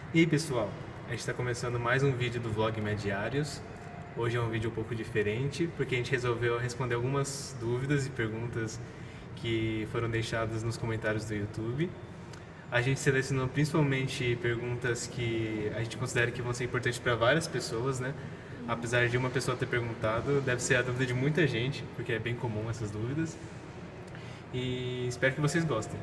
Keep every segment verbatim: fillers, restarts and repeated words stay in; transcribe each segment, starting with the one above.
E aí pessoal, a gente está começando mais um vídeo do vlog Mediários. Hoje é um vídeo um pouco diferente, porque a gente resolveu responder algumas dúvidas e perguntas que foram deixadas nos comentários do YouTube. A gente selecionou principalmente perguntas que a gente considera que vão ser importantes para várias pessoas, né? Apesar de uma pessoa ter perguntado, deve ser a dúvida de muita gente, porque é bem comum essas dúvidas. E espero que vocês gostem.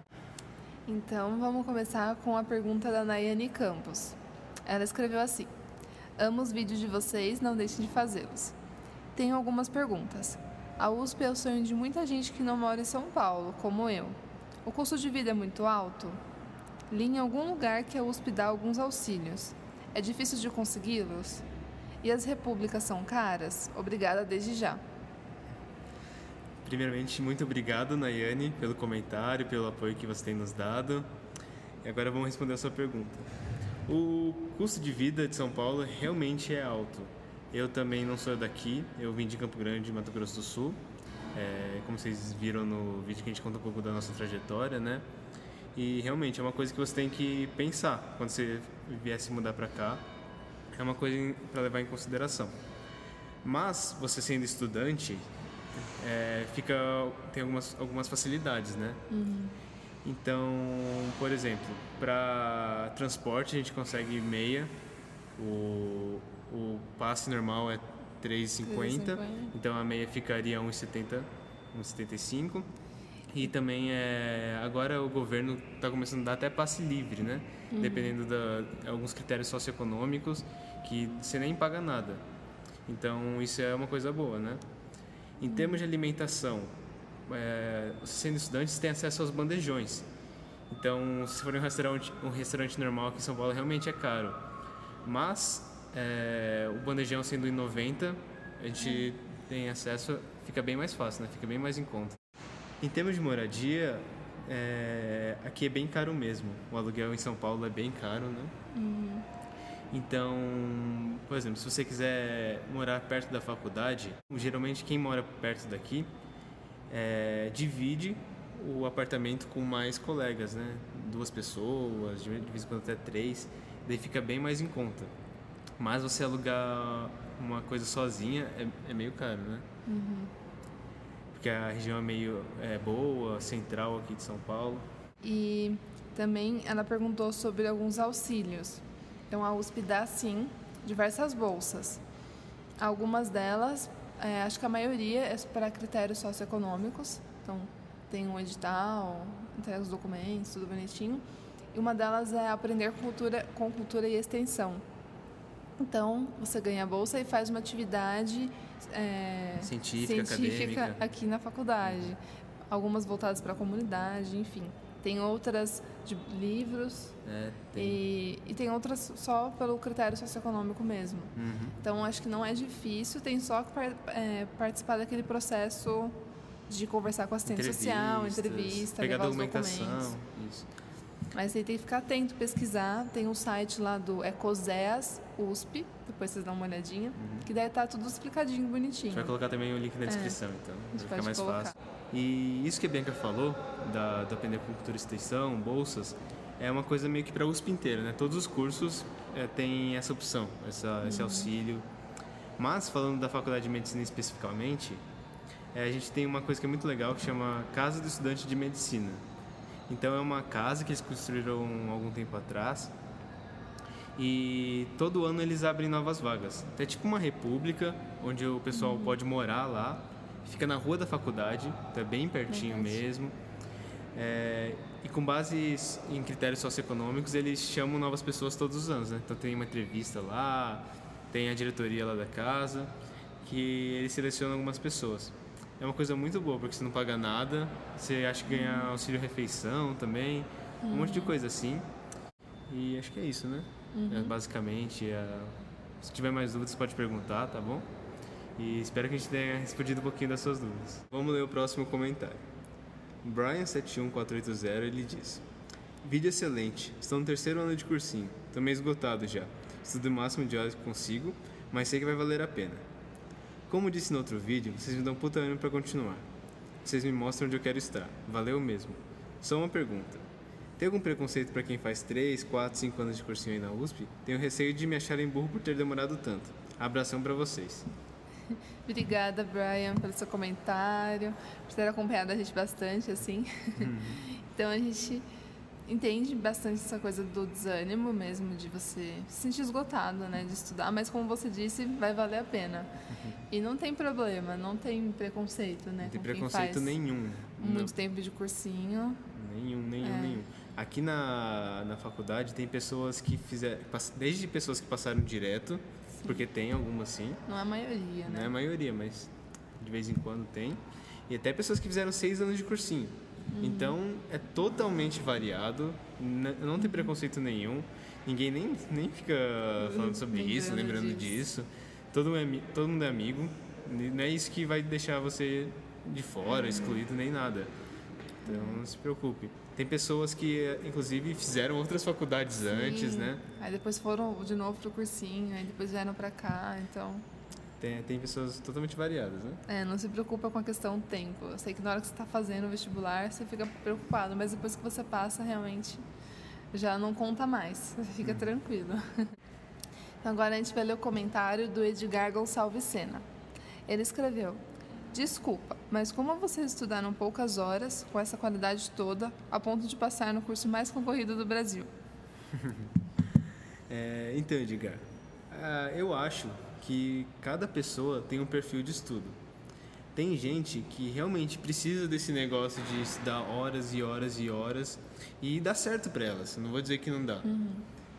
Então, vamos começar com a pergunta da Nayane Campos. Ela escreveu assim: amo os vídeos de vocês, não deixem de fazê-los. Tenho algumas perguntas. A U S P é o sonho de muita gente que não mora em São Paulo, como eu. O custo de vida é muito alto? Li em algum lugar que a U S P dá alguns auxílios. É difícil de consegui-los? E as repúblicas são caras? Obrigada desde já. Primeiramente, muito obrigado, Nayane, pelo comentário, pelo apoio que você tem nos dado. E agora vamos responder a sua pergunta. O custo de vida de São Paulo realmente é alto. Eu também não sou daqui, eu vim de Campo Grande, Mato Grosso do Sul. É, como vocês viram no vídeo que a gente conta um pouco da nossa trajetória, né? E realmente é uma coisa que você tem que pensar quando você vier se mudar para cá. É uma coisa para levar em consideração. Mas, você sendo estudante, É, fica, tem algumas, algumas facilidades, né? Uhum. Então, por exemplo, para transporte a gente consegue meia, o, o passe normal é três reais e cinquenta centavos, então a meia ficaria um real e setenta centavos, um real e setenta e cinco centavos. E também é, agora o governo está começando a dar até passe livre, né? Uhum. Dependendo de alguns critérios socioeconômicos que você nem paga nada. Então isso é uma coisa boa, né? Em termos de alimentação, é, sendo estudante, você tem acesso aos bandejões. Então, se for um restaurante, um restaurante normal aqui em São Paulo, realmente é caro. Mas, é, o bandejão sendo em noventa, a gente tem acesso, fica bem mais fácil, né? Fica bem mais em conta. Em termos de moradia, é, aqui é bem caro mesmo. O aluguel em São Paulo é bem caro, né? Uhum. Então, por exemplo, se você quiser morar perto da faculdade, geralmente quem mora perto daqui é, divide o apartamento com mais colegas, né? Duas pessoas, de vez em quando até três, daí fica bem mais em conta. Mas você alugar uma coisa sozinha é, é meio caro, né? Uhum. Porque a região é meio é, boa, central aqui de São Paulo. E também ela perguntou sobre alguns auxílios. Então, a U S P dá, sim, diversas bolsas. Algumas delas, é, acho que a maioria é para critérios socioeconômicos. Então, tem um edital, entrega os documentos, tudo bonitinho. E uma delas é aprender cultura, com cultura e extensão. Então, você ganha a bolsa e faz uma atividade é, científica, científica acadêmica aqui na faculdade. Algumas voltadas para a comunidade, enfim. Tem outras de livros é, tem. E, e tem outras só pelo critério socioeconômico mesmo. Uhum. Então, acho que não é difícil, tem só que é, participar daquele processo de conversar com assistente social, entrevista, pegar levar os documentação, documentos. Isso. Mas aí tem que ficar atento, pesquisar. Tem um site lá do Ecoseas U S P, depois vocês dão uma olhadinha, uhum. que deve estar tudo explicadinho, bonitinho. A gente vai colocar também o link na descrição, é, então, vai ficar mais colocar. fácil. E isso que a Bianca falou, da, da aprender com cultura e extensão, bolsas, é uma coisa meio que para a U S P inteira, né? Todos os cursos é, têm essa opção, essa, uhum. esse auxílio. Mas, falando da Faculdade de Medicina especificamente, é, a gente tem uma coisa que é muito legal, que chama Casa do Estudante de Medicina. Então, é uma casa que eles construíram algum tempo atrás e todo ano eles abrem novas vagas. É tipo uma república, onde o pessoal uhum. pode morar lá, fica na rua da faculdade, então é bem pertinho uhum. mesmo. É, e com base em critérios socioeconômicos, eles chamam novas pessoas todos os anos, né? Então tem uma entrevista lá, tem a diretoria lá da casa, que eles selecionam algumas pessoas. É uma coisa muito boa, porque você não paga nada, você acha que ganha auxílio refeição também, um uhum. monte de coisa assim. E acho que é isso, né? Uhum. É, basicamente, é... se tiver mais dúvidas, pode perguntar, tá bom? E espero que a gente tenha respondido um pouquinho das suas dúvidas. Vamos ler o próximo comentário. Brian sete um quatro oito zero, ele diz: vídeo excelente, estou no terceiro ano de cursinho, tô meio esgotado já, estudo o máximo de horas que consigo, mas sei que vai valer a pena. Como disse no outro vídeo, vocês me dão puta ânimo pra continuar. Vocês me mostram onde eu quero estar, valeu mesmo. Só uma pergunta, Tem algum preconceito para quem faz três, quatro, cinco anos de cursinho aí na U S P? Tenho receio de me acharem burro por ter demorado tanto. Abração para vocês. Obrigada, Brian, pelo seu comentário, por ter acompanhado a gente bastante, assim. Uhum. Então, a gente entende bastante essa coisa do desânimo mesmo, de você se sentir esgotado, né, de estudar, mas como você disse, vai valer a pena. Uhum. E não tem problema, não tem preconceito, né? Não tem preconceito nenhum. Muito não. tempo de cursinho. Nenhum, nenhum, é. nenhum. Aqui na, na faculdade tem pessoas que fizeram, desde pessoas que passaram direto, sim. Porque tem algumas sim. Não é a maioria, né? Não é a maioria, mas de vez em quando tem. E até pessoas que fizeram seis anos de cursinho. Uhum. Então, é totalmente variado, não tem preconceito nenhum, ninguém nem, nem fica falando sobre lembrando isso, lembrando disso. disso. Todo, é, todo mundo é amigo, não é isso que vai deixar você de fora, uhum. excluído, nem nada. Então, não se preocupe. Tem pessoas que, inclusive, fizeram outras faculdades Sim. antes, né? Aí depois foram de novo pro cursinho, aí depois vieram pra cá, então... Tem, tem pessoas totalmente variadas, né? É, não se preocupa com a questão do tempo. Eu sei que na hora que você está fazendo o vestibular, você fica preocupado, mas depois que você passa, realmente, já não conta mais. Você fica hum. tranquilo. Então, agora a gente vai ler o comentário do Edgar Gonçalves Sena. Ele escreveu: desculpa, mas como vocês estudaram poucas horas, com essa qualidade toda, a ponto de passar no curso mais concorrido do Brasil? é, então, Edgar, uh, eu acho que cada pessoa tem um perfil de estudo. Tem gente que realmente precisa desse negócio de estudar horas e horas e horas e dá certo para elas. Não vou dizer que não dá. Uhum.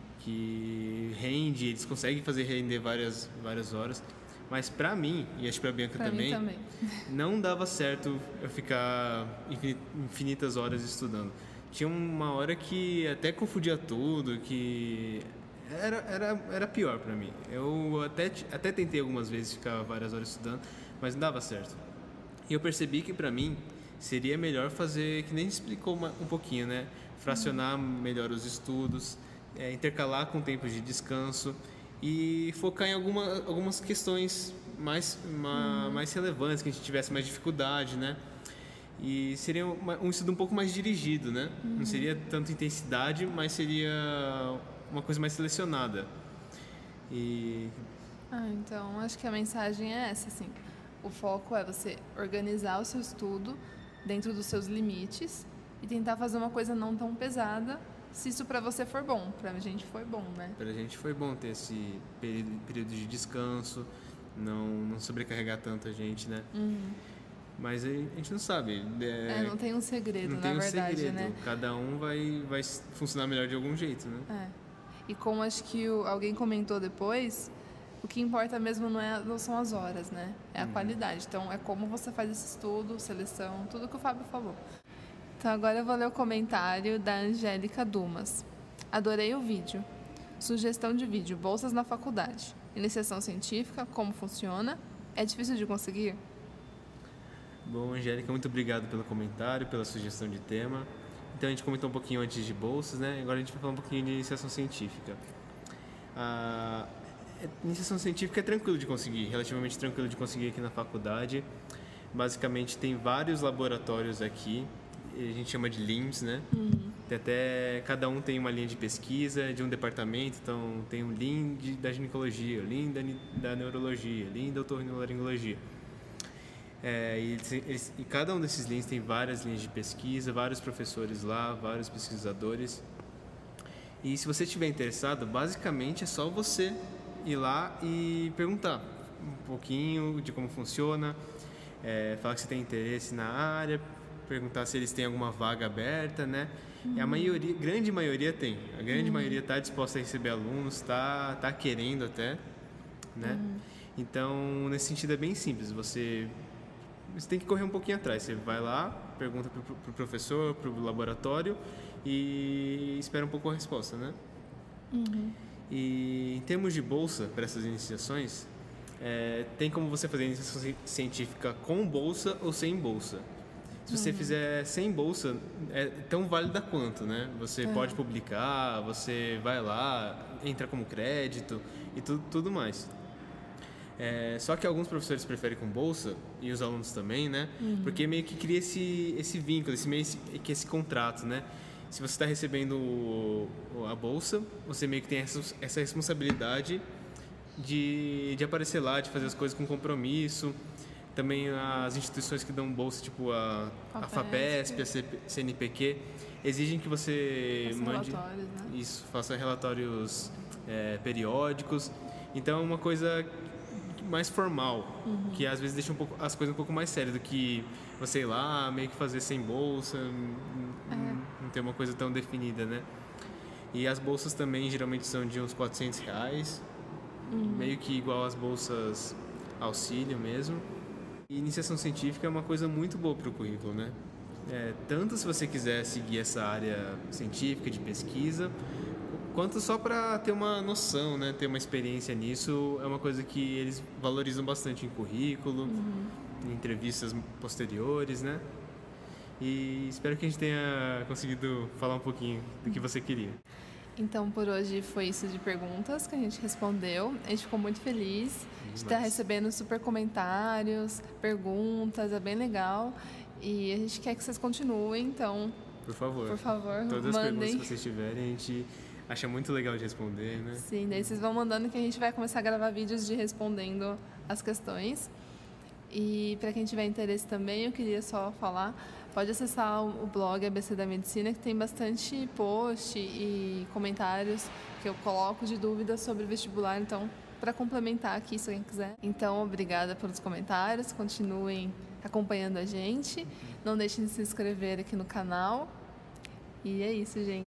Que rende, eles conseguem fazer render várias, várias horas. Mas para mim, e acho que para a Bianca pra também, mim também, não dava certo eu ficar infinitas horas estudando. Tinha uma hora que até confundia tudo, que... Era, era, era pior pra mim. Eu até, até tentei algumas vezes ficar várias horas estudando, mas não dava certo. E eu percebi que pra mim seria melhor fazer, que nem explicou uma, um pouquinho, né? Fracionar uhum. melhor os estudos, é, intercalar com tempos de descanso e focar em alguma, algumas questões mais, uma, uhum. mais relevantes, que a gente tivesse mais dificuldade, né? E seria uma, um estudo um pouco mais dirigido, né? Uhum. Não seria tanto intensidade, mas seria... uma coisa mais selecionada. E... Ah, então, acho que a mensagem é essa, assim. O foco é você organizar o seu estudo dentro dos seus limites e tentar fazer uma coisa não tão pesada, se isso pra você for bom. Pra gente foi bom, né? Pra gente foi bom ter esse período, período de descanso, não, não sobrecarregar tanto a gente, né? Uhum. Mas a gente não sabe. É, é, não tem um segredo, não na tem um verdade, segredo. né? Cada um vai, vai funcionar melhor de algum jeito, né? É. E como acho que o, alguém comentou depois, o que importa mesmo não, é, não são as horas, né? É a uhum. qualidade. Então, é como você faz esse estudo, seleção, tudo que o Fábio falou. Então, agora eu vou ler o comentário da Angélica Dumas. Adorei o vídeo. Sugestão de vídeo, bolsas na faculdade. Iniciação científica, como funciona? É difícil de conseguir? Bom, Angélica, muito obrigado pelo comentário, pela sugestão de tema. Então, a gente comentou um pouquinho antes de bolsas, né? Agora a gente vai falar um pouquinho de iniciação científica. A iniciação científica é tranquilo de conseguir, relativamente tranquilo de conseguir aqui na faculdade. Basicamente, tem vários laboratórios aqui, a gente chama de L I M S, né? Uhum. Tem até, cada um tem uma linha de pesquisa de um departamento, então tem um L I M de, da ginecologia, o L I M da, da neurologia, L I M da otorrinolaringologia. É, e, eles, e cada um desses linhas tem várias linhas de pesquisa, vários professores lá, vários pesquisadores. E se você estiver interessado, basicamente é só você ir lá e perguntar um pouquinho de como funciona, é, falar que você tem interesse na área, perguntar se eles têm alguma vaga aberta, né? Uhum. E a maioria, grande maioria tem. A grande uhum. maioria está disposta a receber alunos, está tá querendo até, né? Uhum. Então, nesse sentido é bem simples. Você Você tem que correr um pouquinho atrás. Você vai lá, pergunta para o pro professor, para o laboratório e espera um pouco a resposta, né? Uhum. E em termos de bolsa para essas iniciações, é, tem como você fazer iniciação científica com bolsa ou sem bolsa. Se você uhum. fizer sem bolsa, é tão válida quanto, né? Você uhum. pode publicar, você vai lá, entra como crédito e tudo, tudo mais. É, só que alguns professores preferem com bolsa, e os alunos também, né? Uhum. Porque meio que cria esse, esse vínculo, esse, meio, esse, esse contrato, né? se você está recebendo o, a bolsa, você meio que tem essa, essa responsabilidade de, de aparecer lá, de fazer as coisas com compromisso. Também as instituições que dão bolsa, tipo a, a FAPESP, a C N P Q, exigem que você faça mande relatórios, né? isso, faça relatórios é, periódicos. Então é uma coisa mais formal, uhum. que às vezes deixa um pouco, as coisas um pouco mais sérias do que você ir lá meio que fazer sem bolsa, é. não ter uma coisa tão definida, né? E as bolsas também geralmente são de uns quatrocentos reais, uhum. meio que igual as bolsas auxílio mesmo. E iniciação científica é uma coisa muito boa para o currículo, né? É, tanto se você quiser seguir essa área científica de pesquisa, quanto só para ter uma noção, né? Ter uma experiência nisso, é uma coisa que eles valorizam bastante em currículo, uhum. em entrevistas posteriores, né? E espero que a gente tenha conseguido falar um pouquinho do que você queria. Então, por hoje foi isso de perguntas que a gente respondeu. A gente ficou muito feliz de estar recebendo super comentários, perguntas, é bem legal. E a gente quer que vocês continuem, então... Por favor. Por favor, Todas mandem. as perguntas que vocês tiverem, a gente acha muito legal de responder, né? Sim, daí vocês vão mandando que a gente vai começar a gravar vídeos de respondendo as questões. E para quem tiver interesse também, eu queria só falar, pode acessar o blog A B C da Medicina, que tem bastante post e comentários que eu coloco de dúvidas sobre o vestibular, então, para complementar aqui, se alguém quiser. Então, obrigada pelos comentários, continuem acompanhando a gente, não deixem de se inscrever aqui no canal. E é isso, gente.